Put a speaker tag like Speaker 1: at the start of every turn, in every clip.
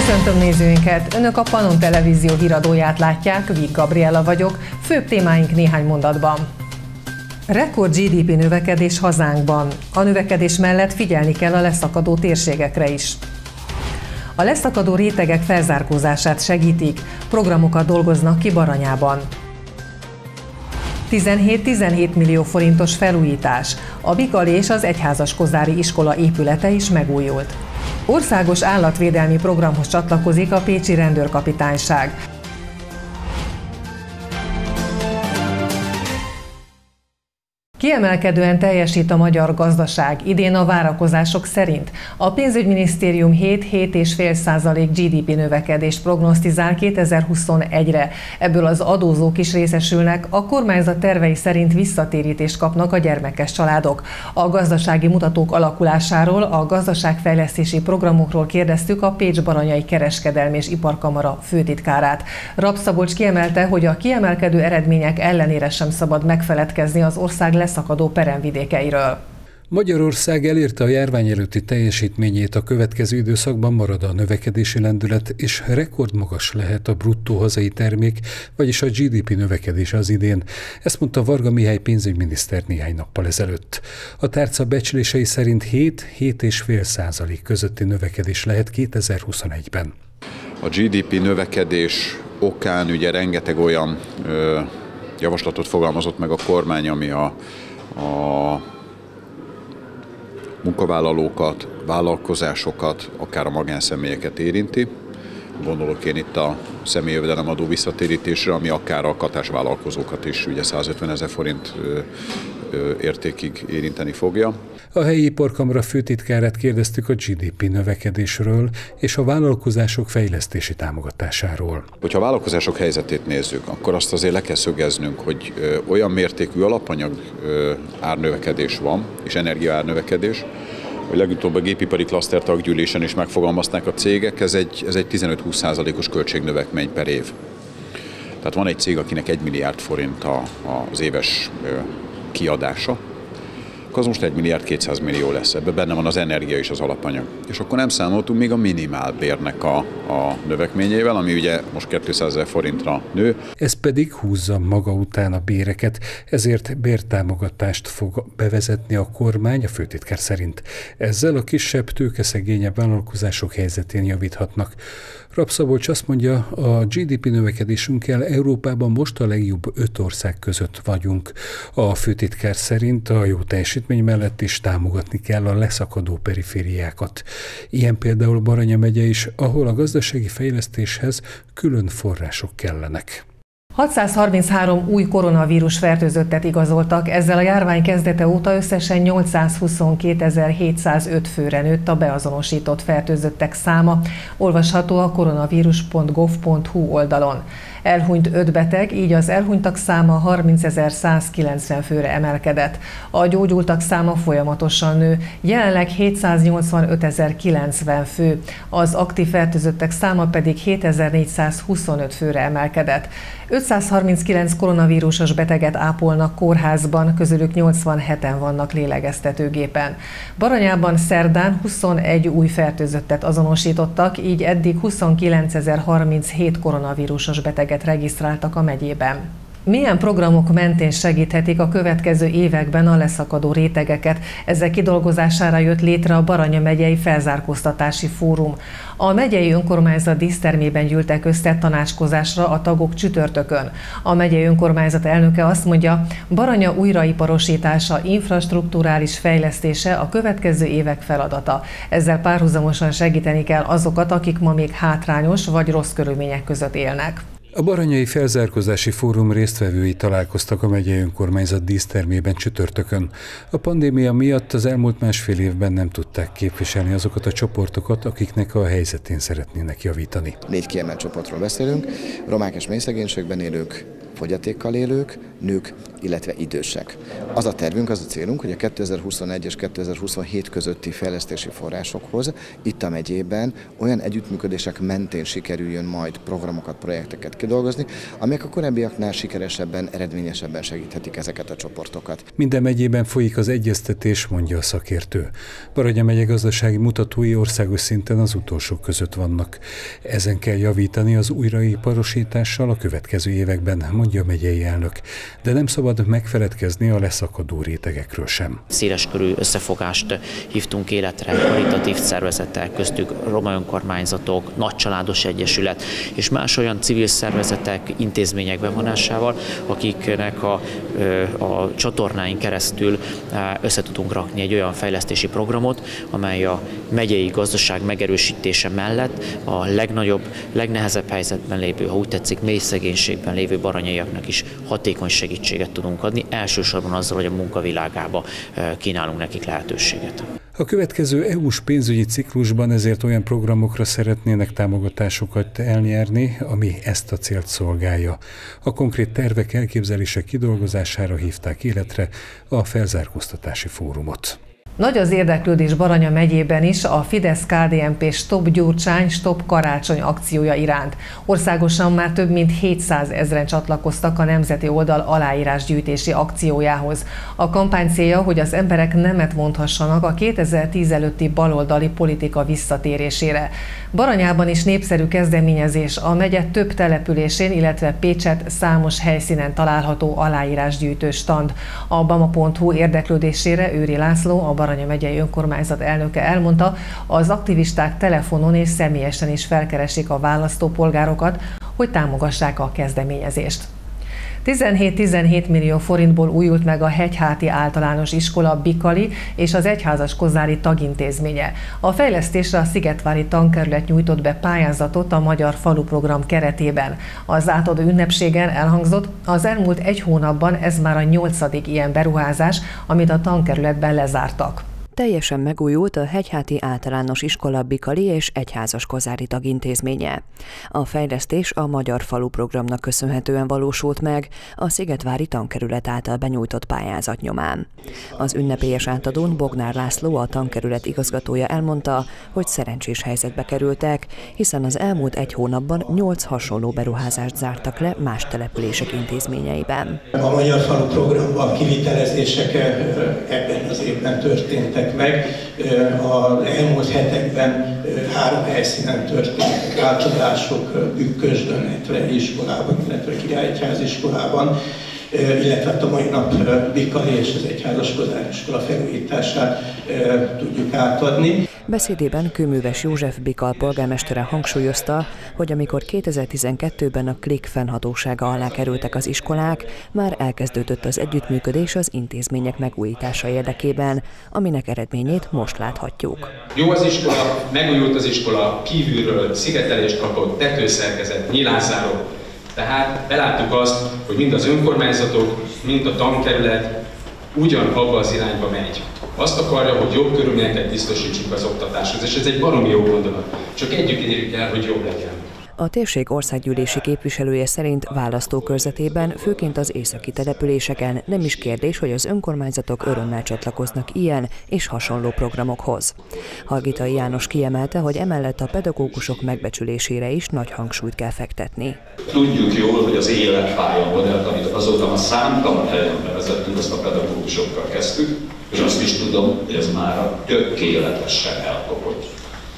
Speaker 1: Köszöntöm nézőinket! Önök a Pannon Televízió híradóját látják, Víg Gabriella vagyok, főbb témáink néhány mondatban. Rekord GDP növekedés hazánkban. A növekedés mellett figyelni kell a leszakadó térségekre is. A leszakadó rétegek felzárkózását segítik, programokat dolgoznak ki Baranyában. 17 millió forintos felújítás. A Bikali és az Egyházaskozári iskola épülete is megújult. Országos állatvédelmi programhoz csatlakozik a pécsi rendőrkapitányság. Kiemelkedően teljesít a magyar gazdaság idén a várakozások szerint. A pénzügyminisztérium 7,5% GDP növekedést prognosztizál 2021-re. Ebből az adózók is részesülnek, a kormányzat tervei szerint visszatérítést kapnak a gyermekes családok. A gazdasági mutatók alakulásáról, a gazdaságfejlesztési programokról kérdeztük a Pécs-Baranyai Kereskedelmi és Iparkamara főtitkárát. Rapp Szabolcs kiemelte, hogy a kiemelkedő eredmények ellenére sem szabad megfeledkezni az ország leszakadó peremvidékeiről.
Speaker 2: Magyarország elérte a járvány előtti teljesítményét, a következő időszakban marad a növekedési lendület, és rekordmagas lehet a bruttó hazai termék, vagyis a GDP növekedése az idén. Ezt mondta Varga Mihály pénzügyminiszter néhány nappal ezelőtt. A tárca becslései szerint 7,5% közötti növekedés lehet 2021-ben.
Speaker 3: A GDP növekedés okán ugye rengeteg olyan javaslatot fogalmazott meg a kormány, ami a munkavállalókat, vállalkozásokat, akár a magánszemélyeket érinti. Gondolok én itt a személyjövedelemadó visszatérítésre, ami akár a katásvállalkozókat is ugye 150 000 forint értékig érinteni fogja.
Speaker 2: A helyi iparkamara főtitkárát kérdeztük a GDP növekedésről és a vállalkozások fejlesztési támogatásáról.
Speaker 3: Hogyha a vállalkozások helyzetét nézzük, akkor azt azért le kell szögeznünk, hogy olyan mértékű alapanyag árnövekedés van, és energiaárnövekedés, hogy legutóbb a gépipari klaszter taggyűlésen is megfogalmazták a cégek, ez egy 15-20%-os költségnövekmény per év. Tehát van egy cég, akinek 1 milliárd forint az éves kiadása, az most 1,2 milliárd lesz. Ebben benne van az energia és az alapanyag. És akkor nem számoltunk még a minimálbérnek a növekményével, ami ugye most 200 000 forintra nő.
Speaker 2: Ez pedig húzza maga után a béreket, ezért bértámogatást fog bevezetni a kormány, a főtitkár szerint. Ezzel a kisebb, tőkeszegényebb vállalkozások helyzetén javíthatnak. Rapp Szabolcs azt mondja, a GDP növekedésünkkel Európában most a legjobb 5 ország között vagyunk. A főtitkár szerint a jó teljesítmény mellett is támogatni kell a leszakadó perifériákat. Ilyen például Baranya megye is, ahol a gazdasági fejlesztéshez külön források kellenek.
Speaker 1: 633 új koronavírus fertőzöttet igazoltak, ezzel a járvány kezdete óta összesen 822.705 főre nőtt a beazonosított fertőzöttek száma, olvasható a koronavírus.gov.hu oldalon. Elhunyt 5 beteg, így az elhunytak száma 30.190 főre emelkedett. A gyógyultak száma folyamatosan nő, jelenleg 785.090 fő, az aktív fertőzöttek száma pedig 7.425 főre emelkedett. 539 koronavírusos beteget ápolnak kórházban, közülük 87-en vannak lélegeztetőgépen. Baranyában szerdán 21 új fertőzöttet azonosítottak, így eddig 29.037 koronavírusos beteget regisztráltak a megyében. Milyen programok mentén segíthetik a következő években a leszakadó rétegeket? Ezek kidolgozására jött létre a Baranya megyei felzárkóztatási fórum. A megyei önkormányzat dísztermében gyűltek össze tanácskozásra a tagok csütörtökön. A megyei önkormányzat elnöke azt mondja, Baranya újraiparosítása, infrastrukturális fejlesztése a következő évek feladata. Ezzel párhuzamosan segíteni kell azokat, akik ma még hátrányos vagy rossz körülmények között élnek.
Speaker 2: A Baranyai Felzárkózási Fórum résztvevői találkoztak a megyei önkormányzat dísztermében csütörtökön. A pandémia miatt az elmúlt másfél évben nem tudták képviselni azokat a csoportokat, akiknek a helyzetén szeretnének javítani.
Speaker 4: 4 kiemelt csoportról beszélünk, romák és mélyszegénységben élők, fogyatékkal élők, nők, illetve idősek. Az a tervünk, az a célunk, hogy a 2021 és 2027 közötti fejlesztési forrásokhoz itt a megyében olyan együttműködések mentén sikerüljön majd programokat, projekteket kidolgozni, amelyek a korábbiaknál sikeresebben, eredményesebben segíthetik ezeket a csoportokat.
Speaker 2: Minden megyében folyik az egyeztetés, mondja a szakértő. Baranya megye gazdasági mutatói országos szinten az utolsók között vannak. Ezen kell javítani az újraiparosítással a következő években, mondja a megyei elnök. De nem szabad megfeledkezni a leszakadó rétegekről sem.
Speaker 5: Széleskörű összefogást hívtunk életre, karitatív szervezetek, köztük roma önkormányzatok, nagycsaládos egyesület és más olyan civil szervezetek, intézmények bevonásával, akiknek a csatornáin keresztül össze tudunk rakni egy olyan fejlesztési programot, amely a megyei gazdaság megerősítése mellett a legnagyobb, legnehezebb helyzetben lévő, ha úgy tetszik, mély szegénységben lévő baranyaiaknak is hatékony segítséget tudunk adni, elsősorban azzal, hogy a munkavilágába kínálunk nekik lehetőséget.
Speaker 2: A következő EU-s pénzügyi ciklusban ezért olyan programokra szeretnének támogatásokat elnyerni, ami ezt a célt szolgálja. A konkrét tervek, elképzelések kidolgozására hívták életre a felzárkóztatási fórumot.
Speaker 1: Nagy az érdeklődés Baranya megyében is a Fidesz-KDNP Stop Gyurcsány, Stop Karácsony akciója iránt. Országosan már több mint 700 000-en csatlakoztak a nemzeti oldal aláírásgyűjtési akciójához. A kampány célja, hogy az emberek nemet mondhassanak a 2010 előtti baloldali politika visszatérésére. Baranyában is népszerű kezdeményezés a megye több településén, illetve Pécsett számos helyszínen található aláírásgyűjtő stand. A bama.hu érdeklődésére Őri László, a Baranya megyei önkormányzat elnöke elmondta, az aktivisták telefonon és személyesen is felkeresik a választópolgárokat, hogy támogassák a kezdeményezést. 17 millió forintból újult meg a Hegyháti Általános Iskola Bikali és az Egyházas Kozári tagintézménye. A fejlesztésre a Szigetvári Tankerület nyújtott be pályázatot a Magyar Falu Program keretében. Az átadó ünnepségen elhangzott, az elmúlt egy hónapban ez már a 8. ilyen beruházás, amit a tankerületben lezártak.
Speaker 6: Teljesen megújult a Hegyháti Általános Iskola Bikali és Egyházas Kozári tagintézménye. A fejlesztés a Magyar Falu Programnak köszönhetően valósult meg a Szigetvári Tankerület által benyújtott pályázat nyomán. Az ünnepélyes átadón Bognár László, a tankerület igazgatója elmondta, hogy szerencsés helyzetbe kerültek, hiszen az elmúlt egy hónapban 8 hasonló beruházást zártak le más települések intézményeiben.
Speaker 7: A Magyar Falu Programban kivitelezések ebben az évben történtek meg. Az elmúlt hetekben 3 helyszínen történtek átadások, Bükkösdön, illetve iskolában, illetve Királyegyház iskolában, illetve a mai nap Bikali és az Egyházas Kozári iskola felújítását tudjuk átadni.
Speaker 6: Beszédében Kőműves József Bikal polgármestere hangsúlyozta, hogy amikor 2012-ben a KLIK fennhatósága alá kerültek az iskolák, már elkezdődött az együttműködés az intézmények megújítása érdekében, aminek eredményét most láthatjuk.
Speaker 8: Jó az iskola, megújult az iskola, kívülről szigetelést kapott, tetőszerkezet, nyílászárok. Tehát beláttuk azt, hogy mind az önkormányzatok, mind a tankerület ugyanabba az irányba megy. Azt akarja, hogy jobb körülményeket biztosítsuk az oktatáshoz, és ez egy baromi jó gondolat. Csak együtt érjük el, hogy jobb legyen.
Speaker 6: A térség országgyűlési képviselője szerint választókörzetében, főként az északi településeken nem is kérdés, hogy az önkormányzatok örömmel csatlakoznak ilyen és hasonló programokhoz. Hargitai János kiemelte, hogy emellett a pedagógusok megbecsülésére is nagy hangsúlyt kell fektetni.
Speaker 9: Tudjuk jól, hogy az életpálya modellt, amit azóta a számtalan helyen bevezettünk, azt a pedagógusokkal kezdtük, és azt is tudom, hogy ez már tökéletesen elkopott.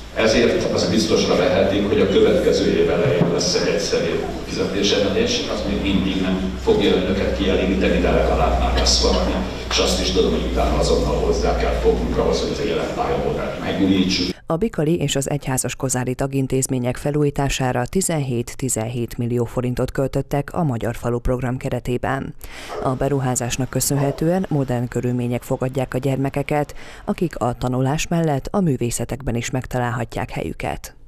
Speaker 9: Ezért az biztosra vehetik, hogy a következő év elején lesz egy egyszerű fizetésemelés, az még mindig nem fogja önöket kielégíteni, de legalább már lesz valami. És azt is tudom, hogy utána azonnal hozzá kell fognunk ahhoz, hogy az életpályamodellt megújítsuk.
Speaker 6: A Bikali és az Egyházas Kozári tagintézmények felújítására 17 millió forintot költöttek a Magyar Falu Program keretében. A beruházásnak köszönhetően modern körülmények fogadják a gyermekeket, akik a tanulás mellett a művészetekben is megtalálhatják helyüket.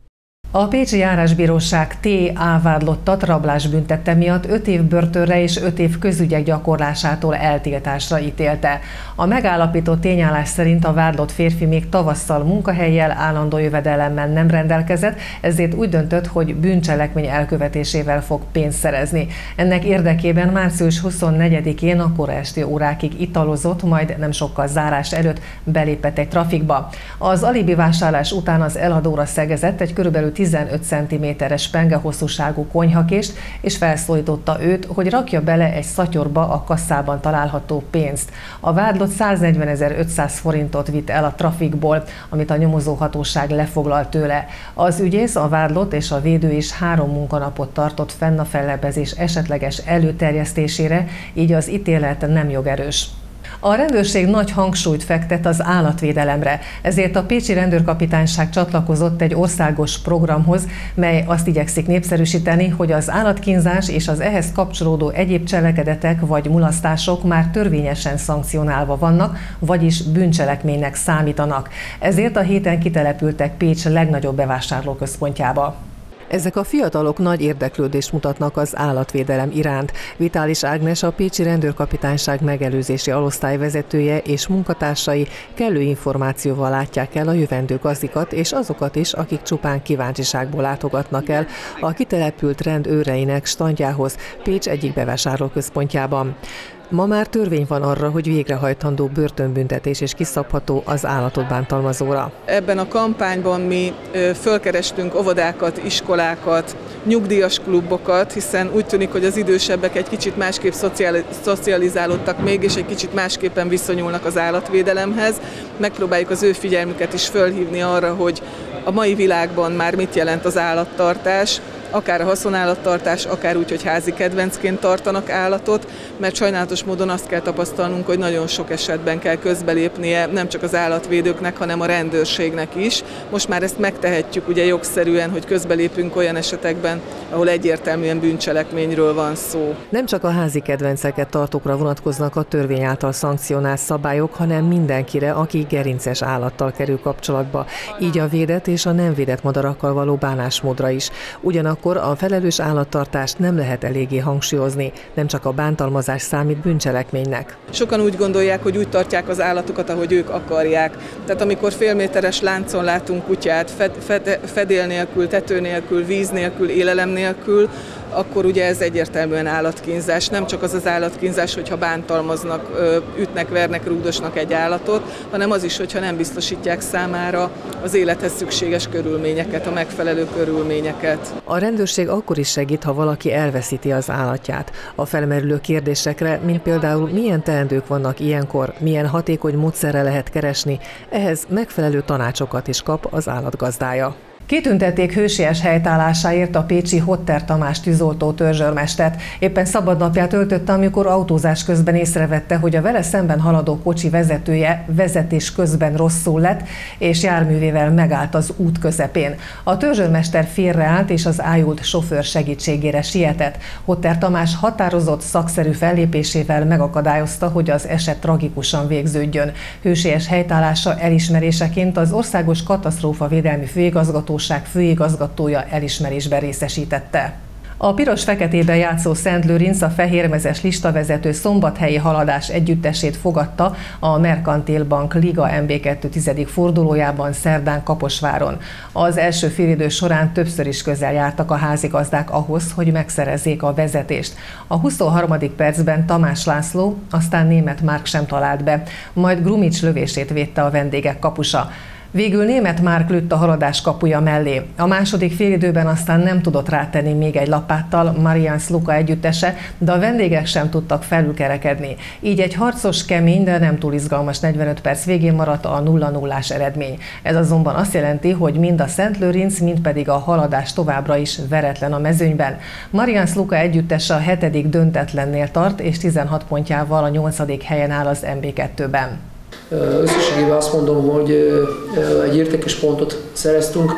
Speaker 1: A pécsi járásbíróság T.A. vádlottat rablásbüntette miatt 5 év börtönre és 5 év közügyek gyakorlásától eltiltásra ítélte. A megállapított tényállás szerint a vádlott férfi még tavasszal munkahellyel, állandó jövedelemmel nem rendelkezett, ezért úgy döntött, hogy bűncselekmény elkövetésével fog pénzt szerezni. Ennek érdekében március 24-én a kora esti órákig italozott, majd nem sokkal zárás előtt belépett egy trafikba. Az alibi vásárlás után az eladóra szegezett egy körülbelül 15 cm-es penge hosszúságú konyhakést, és felszólította őt, hogy rakja bele egy szatyorba a kasszában található pénzt. A vádlott 140.500 forintot vitt el a trafikból, amit a nyomozóhatóság lefoglalt tőle. Az ügyész, a vádlott és a védő is 3 munkanapot tartott fenn a fellebbezés esetleges előterjesztésére, így az ítélet nem jogerős. A rendőrség nagy hangsúlyt fektet az állatvédelemre, ezért a pécsi rendőrkapitányság csatlakozott egy országos programhoz, mely azt igyekszik népszerűsíteni, hogy az állatkínzás és az ehhez kapcsolódó egyéb cselekedetek vagy mulasztások már törvényesen szankcionálva vannak, vagyis bűncselekménynek számítanak. Ezért a héten kitelepültek Pécs legnagyobb bevásárlóközpontjába. Ezek a fiatalok nagy érdeklődést mutatnak az állatvédelem iránt. Vitális Ágnes, a pécsi rendőrkapitányság megelőzési alosztály vezetője és munkatársai kellő információval látják el a jövendő gazdikat és azokat is, akik csupán kíváncsiságból látogatnak el a kitelepült rend őreinek standjához Pécs egyik bevásárlóközpontjában. Ma már törvény van arra, hogy végrehajtandó börtönbüntetés és kiszabható az állatot bántalmazóra.
Speaker 10: Ebben a kampányban mi fölkerestünk óvodákat, iskolákat, nyugdíjas klubokat, hiszen úgy tűnik, hogy az idősebbek egy kicsit másképp szocializálódtak még, és egy kicsit másképpen viszonyulnak az állatvédelemhez. Megpróbáljuk az ő figyelmüket is fölhívni arra, hogy a mai világban már mit jelent az állattartás, akár a haszonállattartás, akár úgy, hogy házi kedvencként tartanak állatot, mert sajnálatos módon azt kell tapasztalnunk, hogy nagyon sok esetben kell közbelépnie nem csak az állatvédőknek, hanem a rendőrségnek is. Most már ezt megtehetjük ugye jogszerűen, hogy közbelépünk olyan esetekben, ahol egyértelműen bűncselekményről van szó.
Speaker 1: Nem csak a házi kedvenceket tartókra vonatkoznak a törvény által szankcionált szabályok, hanem mindenkire, aki gerinces állattal kerül kapcsolatba, így a védett és a nem védett madarakkal való bánásmódra is. Ugyanakkor a felelős állattartást nem lehet eléggé hangsúlyozni, nem csak a bántalmazás számít bűncselekménynek.
Speaker 10: Sokan úgy gondolják, hogy úgy tartják az állatokat, ahogy ők akarják. Tehát amikor félméteres láncon látunk kutyát, fedél nélkül, tető nélkül, víz nélkül, élelem nélkül, akkor ugye ez egyértelműen állatkínzás. Nem csak az az állatkínzás, hogyha bántalmaznak, ütnek, vernek, rúgdosnak egy állatot, hanem az is, hogyha nem biztosítják számára az élethez szükséges körülményeket, a megfelelő körülményeket.
Speaker 1: A rendőrség akkor is segít, ha valaki elveszíti az állatját. A felmerülő kérdésekre, mint például milyen teendők vannak ilyenkor, milyen hatékony módszerre lehet keresni, ehhez megfelelő tanácsokat is kap az állatgazdája. Kitüntették hősies helytállásáért a pécsi Hotter Tamás tűzoltó törzsőrmestert. Éppen szabadnapját töltötte, amikor autózás közben észrevette, hogy a vele szemben haladó kocsi vezetője vezetés közben rosszul lett, és járművével megállt az út közepén. A törzsőrmester félreállt, és az ájult sofőr segítségére sietett. Hotter Tamás határozott, szakszerű fellépésével megakadályozta, hogy az eset tragikusan végződjön. Hősies helytállása elismeréseként az Országos Katasztrófavédelmi Főigazgatóság főigazgatója elismerésben részesítette. A piros-feketében játszó Szentlőrinc a fehérmezes listavezető szombathelyi haladás együttesét fogadta a Merkantil Bank Liga MB2 10. fordulójában szerdán Kaposváron. Az első félidő során többször is közel jártak a házigazdák ahhoz, hogy megszerezzék a vezetést. A 23. percben Tamás László, aztán Németh Márk sem talált be, majd Grumics lövését védte a vendégek kapusa. Végül Németh Márk lőtt a haladás kapuja mellé. A második félidőben aztán nem tudott rátenni még egy lapáttal Marians Luka együttese, de a vendégek sem tudtak felülkerekedni. Így egy harcos, kemény, de nem túl izgalmas 45 perc végén maradt a 0-0-ás eredmény. Ez azonban azt jelenti, hogy mind a Szentlőrinc, mind pedig a haladás továbbra is veretlen a mezőnyben. Marians Luka együttese a 7. döntetlennél tart, és 16 pontjával a 8. helyen áll az MB2-ben.
Speaker 11: Összességében azt mondom, hogy egy értékes pontot szereztünk.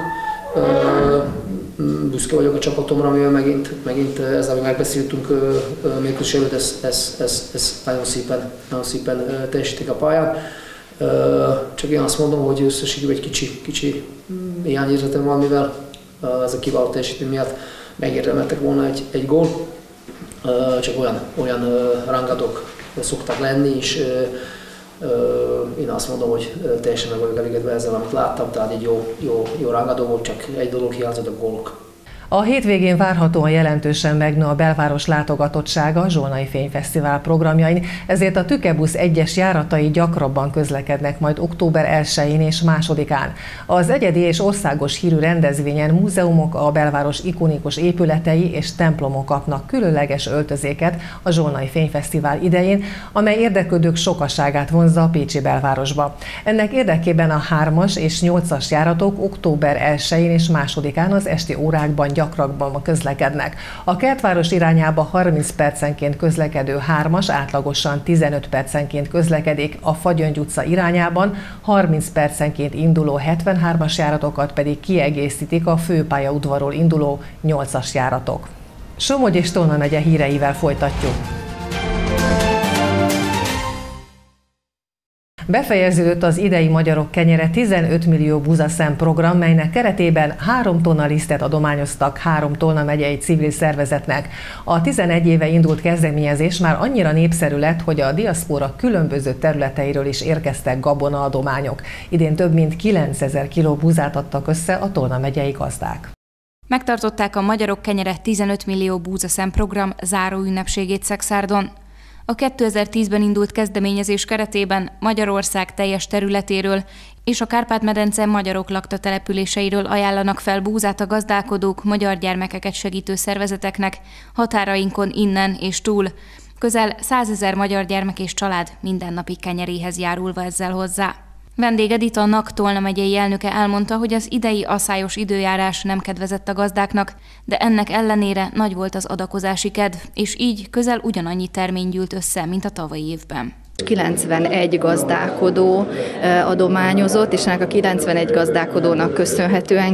Speaker 11: Büszke vagyok a csapatomra, amivel megint ezzel, amit megbeszéltünk mérkőzés előtt, ez nagyon szépen teljesítik a pályán. Csak én azt mondom, hogy összességében egy kicsi hiányérzetem van, mivel ez a kiváló teljesítmény miatt megérdemeltek volna egy gól, csak olyan rangadók szoktak lenni, és én azt mondom, hogy teljesen meg vagyok elégedve ezzel, amit láttam, tehát egy jó rangadó volt, csak egy dolog hiányzott, a gólok.
Speaker 1: A hétvégén várhatóan jelentősen megnő a belváros látogatottsága a Zsolnai Fényfesztivál programjain, ezért a Tükebusz egyes járatai gyakrabban közlekednek majd október 1-én és 2-án. Az egyedi és országos hírű rendezvényen múzeumok, a belváros ikonikus épületei és templomok kapnak különleges öltözéket a Zsolnai Fényfesztivál idején, amely érdeklődők sokaságát vonzza a pécsi belvárosba. Ennek érdekében a 3-as és 8-as járatok október 1-én és 2-án az esti órákban gyakrabban közlekednek. A Kertváros irányába 30 percenként közlekedő 3-as átlagosan 15 percenként közlekedik, a Fagyöngy utca irányában 30 percenként induló 73-as járatokat pedig kiegészítik a főpályaudvarról induló 8-as járatok. Somogy és Tolna megye híreivel folytatjuk. Befejeződött az idei Magyarok Kenyere 15 millió búzaszem program, melynek keretében 3 tonna lisztet adományoztak 3 Tolna megyei civil szervezetnek. A 11 éve indult kezdeményezés már annyira népszerű lett, hogy a diaszpóra különböző területeiről is érkeztek gabonaadományok. Idén több mint 9000 kg búzát adtak össze a Tolna megyei gazdák.
Speaker 12: Megtartották a Magyarok Kenyere 15 millió búzaszem program záró ünnepségét Szekszárdon. A 2010-ben indult kezdeményezés keretében Magyarország teljes területéről és a Kárpát-medence magyarok lakta településeiről ajánlanak fel búzát a gazdálkodók, magyar gyermekeket segítő szervezeteknek, határainkon innen és túl. Közel 100 000 magyar gyermek és család mindennapi kenyeréhez járulva ezzel hozzá. Vendég Edita, a NAK Tolna megyei elnöke elmondta, hogy az idei aszályos időjárás nem kedvezett a gazdáknak, de ennek ellenére nagy volt az adakozási kedv, és így közel ugyanannyi termény gyűlt össze, mint a tavalyi évben.
Speaker 13: 91 gazdálkodó adományozott, és ennek a 91 gazdálkodónak köszönhetően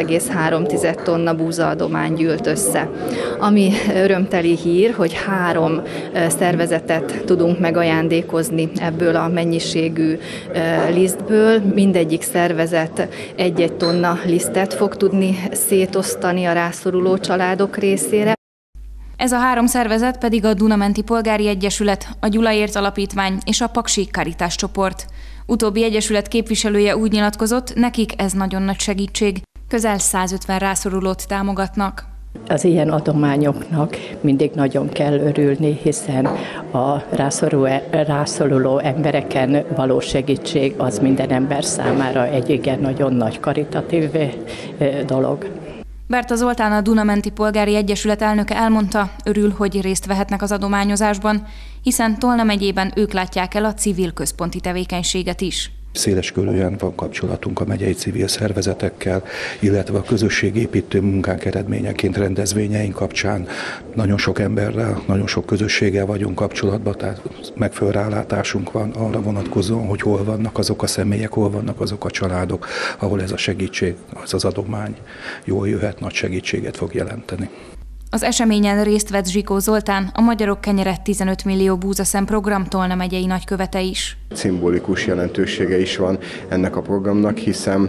Speaker 13: 9,3 tonna búzaadomány gyűlt össze. Ami örömteli hír, hogy 3 szervezetet tudunk megajándékozni ebből a mennyiségű lisztből. Mindegyik szervezet 1-1 tonna lisztet fog tudni szétosztani a rászoruló családok részére.
Speaker 12: Ez a 3 szervezet pedig a Dunamenti Polgári Egyesület, a Gyulaért Alapítvány és a Paksi Karitás csoport. Utóbbi egyesület képviselője úgy nyilatkozott, nekik ez nagyon nagy segítség. Közel 150 rászorulót támogatnak.
Speaker 14: Az ilyen adományoknak mindig nagyon kell örülni, hiszen a rászoruló embereken való segítség az minden ember számára egy igen nagyon nagy karitatív dolog.
Speaker 12: Berta Zoltán, a Dunamenti Polgári Egyesület elnöke elmondta, örül, hogy részt vehetnek az adományozásban, hiszen Tolna megyében ők látják el a civil központi tevékenységet is.
Speaker 15: Széleskörűen van kapcsolatunk a megyei civil szervezetekkel, illetve a közösségépítő munkánk eredményeként rendezvényeink kapcsán nagyon sok emberrel, nagyon sok közösséggel vagyunk kapcsolatban, tehát megfelelő rálátásunk van arra vonatkozóan, hogy hol vannak azok a személyek, hol vannak azok a családok, ahol ez a segítség, az adomány jól jöhet, nagy segítséget fog jelenteni.
Speaker 12: Az eseményen részt vett Zsikó Zoltán, a Magyarok Kenyere 15 millió búzaszem program Tolna megyei nagykövete is.
Speaker 16: Szimbolikus jelentősége is van ennek a programnak, hiszen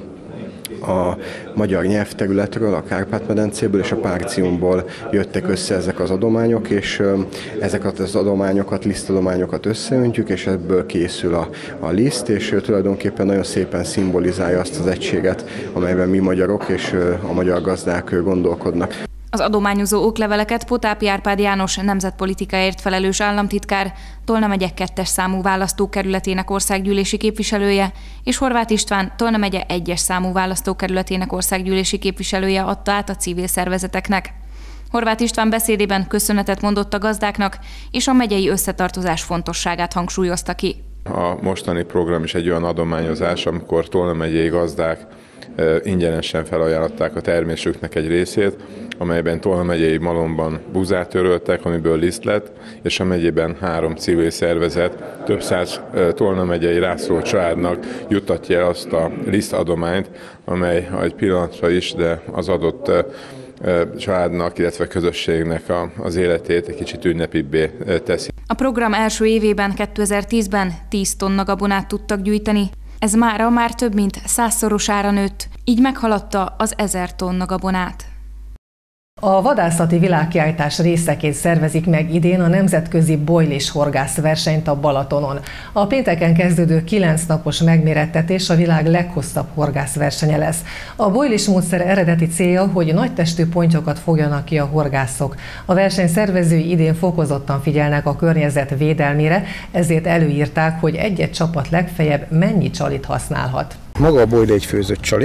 Speaker 16: a magyar nyelvterületről, a Kárpát-medencéből és a Párciumból jöttek össze ezek az adományok, és ezeket az adományokat, lisztadományokat összeöntjük, és ebből készül a liszt, és tulajdonképpen nagyon szépen szimbolizálja azt az egységet, amelyben mi magyarok és a magyar gazdák gondolkodnak.
Speaker 12: Az adományozó okleveleket Potápi Árpád János nemzetpolitikáért felelős államtitkár, Tolna megye 2. számú választókerületének országgyűlési képviselője, és Horváth István, Tolna megye 1. számú választókerületének országgyűlési képviselője adta át a civil szervezeteknek. Horváth István beszédében köszönetet mondott a gazdáknak, és a megyei összetartozás fontosságát hangsúlyozta ki.
Speaker 17: A mostani program is egy olyan adományozás, amikor Tolna megyei gazdák ingyenesen felajánlották a termésüknek egy részét, amelyben Tolna megyei malomban búzát töröltek, amiből liszt lett, és a megyében 3 civil szervezet több száz Tolna megyei rászoruló családnak juttatja el azt a lisztadományt, amely egy pillanatra is, de az adott családnak, illetve közösségnek az életét egy kicsit ünnepibbé teszi.
Speaker 12: A program első évében, 2010-ben 10 tonna gabonát tudtak gyűjteni. Ez mára már több mint 100-szorosára nőtt, így meghaladta az 1000 tonna gabonát.
Speaker 1: A vadászati világkiállítás részeként szervezik meg idén a nemzetközi bojlis horgászversenyt a Balatonon. A pénteken kezdődő 9 napos megmérettetés a világ leghosszabb horgászversenye lesz. A bojlis módszer eredeti célja, hogy nagytestű pontyokat fogjanak ki a horgászok. A verseny szervezői idén fokozottan figyelnek a környezet védelmére, ezért előírták, hogy egy-egy csapat legfeljebb mennyi csalit használhat.
Speaker 18: Maga a bojli egy főzött csali,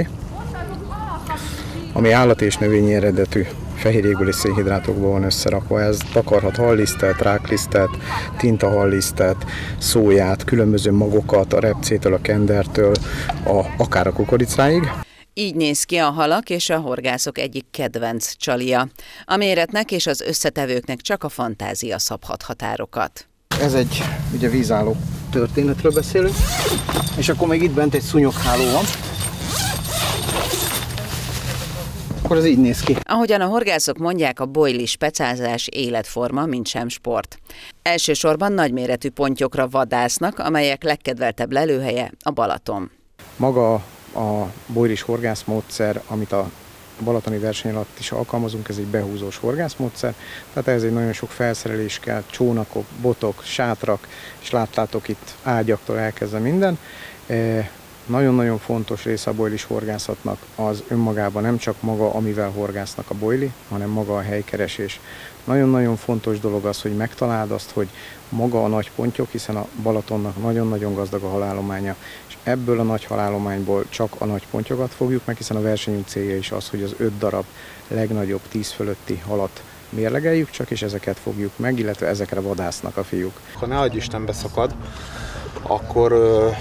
Speaker 18: ami állati és növényi eredetű fehérjékből és szénhidrátokból van összerakva. Ez takarhat hallisztet, ráklisztet, tintahallisztet, szóját, különböző magokat, a repcétől, a kendertől, akár a kukoricáig.
Speaker 19: Így néz ki a halak és a horgászok egyik kedvenc csalia. A méretnek és az összetevőknek csak a fantázia szabhat határokat.
Speaker 18: Ez egy ugye vízálló történetről beszélünk, és akkor még itt bent egy szúnyogháló van. Akkor ez így néz ki.
Speaker 19: Ahogyan a horgászok mondják, a bojlis pecázás életforma, mint sem sport. Elsősorban nagyméretű pontyokra vadásznak, amelyek legkedveltebb lelőhelye a Balaton.
Speaker 18: Maga a bojlis horgászmódszer, amit a balatoni verseny alatt is alkalmazunk, ez egy behúzós horgászmódszer, tehát ez egy nagyon sok felszerelés kell, csónakok, botok, sátrak, és láttátok itt ágyaktól elkezdve minden. Nagyon-nagyon fontos része a bojlis horgászatnak az önmagában nem csak maga, amivel horgásznak a bojli, hanem maga a helykeresés. Nagyon-nagyon fontos dolog az, hogy megtaláld azt, hogy maga a nagy pontyok, hiszen a Balatonnak nagyon-nagyon gazdag a halállománya, és ebből a nagy halállományból csak a nagy pontyokat fogjuk meg, hiszen a versenyünk célja is az, hogy az 5 darab legnagyobb 10 fölötti halat mérlegeljük csak, és ezeket fogjuk meg, illetve ezekre vadásznak a fiúk.
Speaker 20: Ha ne adj Isten beszakad, akkor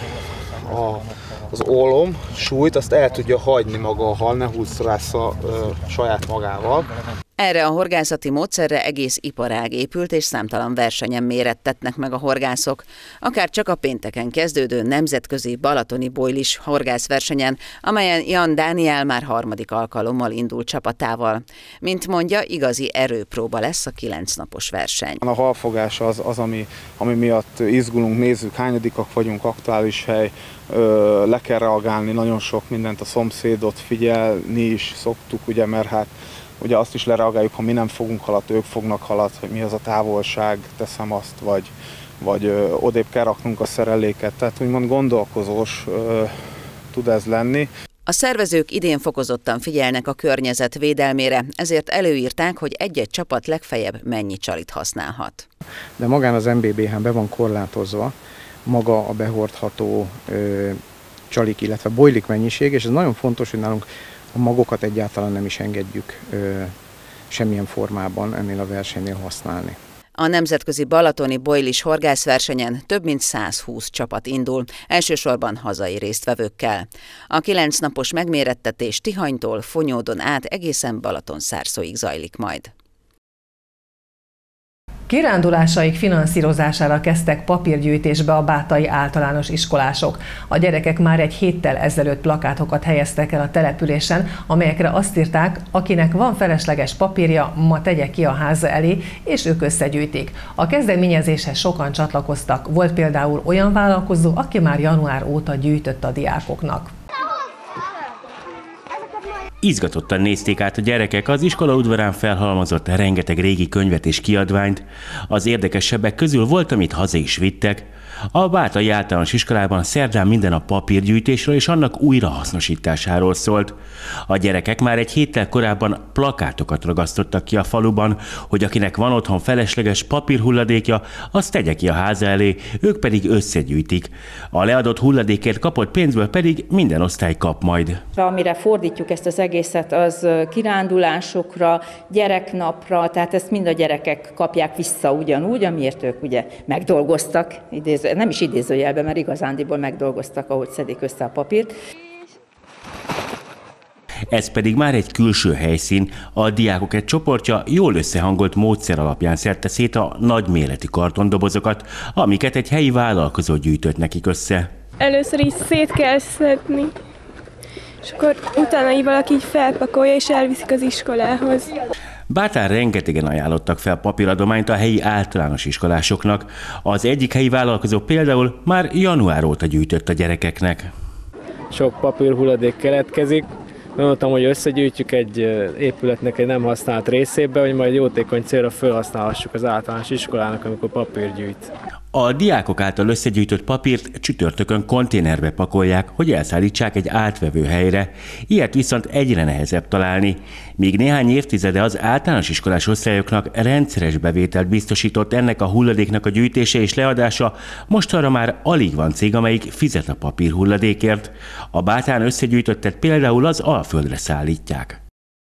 Speaker 20: az ólom, súlyt, azt el tudja hagyni maga a hal, ne húzrásza saját magával.
Speaker 19: Erre a horgászati módszerre egész iparág épült, és számtalan versenyen mérettetnek meg a horgászok. Akár csak a pénteken kezdődő nemzetközi balatoni bojlis horgászversenyen, amelyen Jan Dániel már 3. alkalommal indul csapatával. Mint mondja, igazi erőpróba lesz a 9 napos verseny.
Speaker 20: A halfogás az ami miatt izgulunk, nézzük, hányadikak vagyunk, aktuális hely, le kell reagálni nagyon sok mindent, a szomszédot figyelni is szoktuk, ugye, mert hát ugye azt is lereagáljuk, ha mi nem fogunk halat, ők fognak halat, hogy mi az a távolság, teszem azt, vagy odébb kell raknunk a szereléket, tehát úgymond gondolkozós tud ez lenni.
Speaker 19: A szervezők idén fokozottan figyelnek a környezet védelmére, ezért előírták, hogy egy-egy csapat legfeljebb mennyi csalit használhat.
Speaker 18: De magán az MBBH-n be van korlátozva maga a behordható csalik, illetve bojlik mennyiség, és ez nagyon fontos, hogy nálunk a magokat egyáltalán nem is engedjük semmilyen formában ennél a versenynél használni.
Speaker 19: A nemzetközi balatoni bojlis horgászversenyen több mint 120 csapat indul, elsősorban hazai résztvevőkkel. A 9 napos megmérettetés Tihanytól Fonyódon át egészen Balatonszárszóig zajlik majd.
Speaker 1: Kirándulásaik finanszírozására kezdtek papírgyűjtésbe a bátai általános iskolások. A gyerekek már egy héttel ezelőtt plakátokat helyeztek el a településen, amelyekre azt írták, akinek van felesleges papírja, ma tegye ki a háza elé, és ők összegyűjtik. A kezdeményezéshez sokan csatlakoztak. Volt például olyan vállalkozó, aki már január óta gyűjtött a diákoknak.
Speaker 21: Izgatottan nézték át a gyerekek az iskola udvarán felhalmozott rengeteg régi könyvet és kiadványt. Az érdekesebbek közül volt, amit haza is vittek. A bátai általános iskolában szerdán minden a papírgyűjtésről és annak újrahasznosításáról szólt. A gyerekek már egy héttel korábban plakátokat ragasztottak ki a faluban, hogy akinek van otthon felesleges papírhulladékja, azt tegye ki a háza elé, ők pedig összegyűjtik. A leadott hulladékért kapott pénzből pedig minden osztály kap majd.
Speaker 22: Amire fordítjuk ezt az egészet, az kirándulásokra, gyereknapra, tehát ezt mind a gyerekek kapják vissza ugyanúgy, amiért ők ugye megdolgoztak, nem is idézőjelben, mert igazándiból megdolgoztak, ahogy szedik össze a papírt.
Speaker 21: Ez pedig már egy külső helyszín. A diákok egy csoportja jól összehangolt módszer alapján szedte szét a nagyméretű kartondobozokat, amiket egy helyi vállalkozó gyűjtött nekik össze.
Speaker 23: Először is szét kell szedni, és akkor utána így valaki így felpakolja és elviszik az iskolához.
Speaker 21: Bátán rengetegen ajánlottak fel papíradományt a helyi általános iskolásoknak. Az egyik helyi vállalkozó például már január óta gyűjtött a gyerekeknek.
Speaker 3: sok papírhulladék keletkezik. Gondoltam, hogy összegyűjtjük egy épületnek egy nem használt részébe, hogy majd jótékony célra felhasználhassuk az általános iskolának, amikor papír gyűjt.
Speaker 21: A diákok által összegyűjtött papírt csütörtökön konténerbe pakolják, hogy elszállítsák egy átvevő helyre. Ilyet viszont egyre nehezebb találni. Míg néhány évtizede az általános iskolás osztályoknak rendszeres bevételt biztosított ennek a hulladéknak a gyűjtése és leadása, mostanra már alig van cég, amelyik fizet a papírhulladékért. A Bátán összegyűjtöttet például az Alföldre szállítják.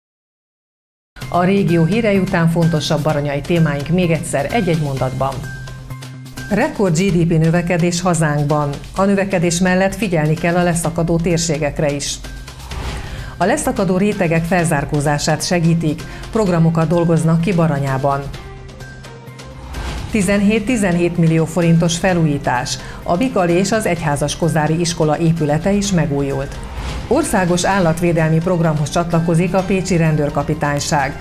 Speaker 1: A régió hírei után fontosabb baranyai témáink még egyszer egy-egy mondatban. Rekord GDP növekedés hazánkban. A növekedés mellett figyelni kell a leszakadó térségekre is. A leszakadó rétegek felzárkózását segítik, programokat dolgoznak ki Baranyában. 17 millió forintos felújítás. A Bikali és az Egyházas-Kozári iskola épülete is megújult. Országos állatvédelmi programhoz csatlakozik a pécsi rendőrkapitányság.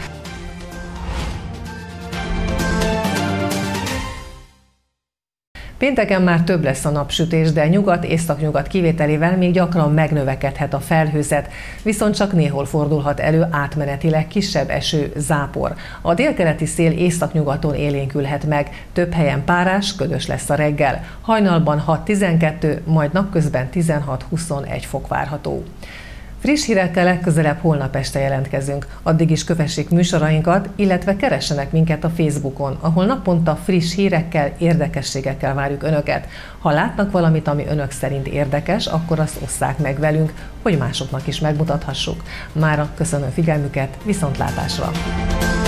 Speaker 1: Pénteken már több lesz a napsütés, de nyugat-északnyugat kivételével még gyakran megnövekedhet a felhőzet, viszont csak néhol fordulhat elő átmenetileg kisebb eső, zápor. A délkeleti szél északnyugaton élénkülhet meg, több helyen párás, ködös lesz a reggel. Hajnalban 6-12, majd napközben 16-21 fok várható. Friss hírekkel legközelebb holnap este jelentkezünk. Addig is kövessék műsorainkat, illetve keressenek minket a Facebookon, ahol naponta friss hírekkel, érdekességekkel várjuk Önöket. Ha látnak valamit, ami Önök szerint érdekes, akkor azt osszák meg velünk, hogy másoknak is megmutathassuk. Mára köszönöm figyelmüket, viszontlátásra!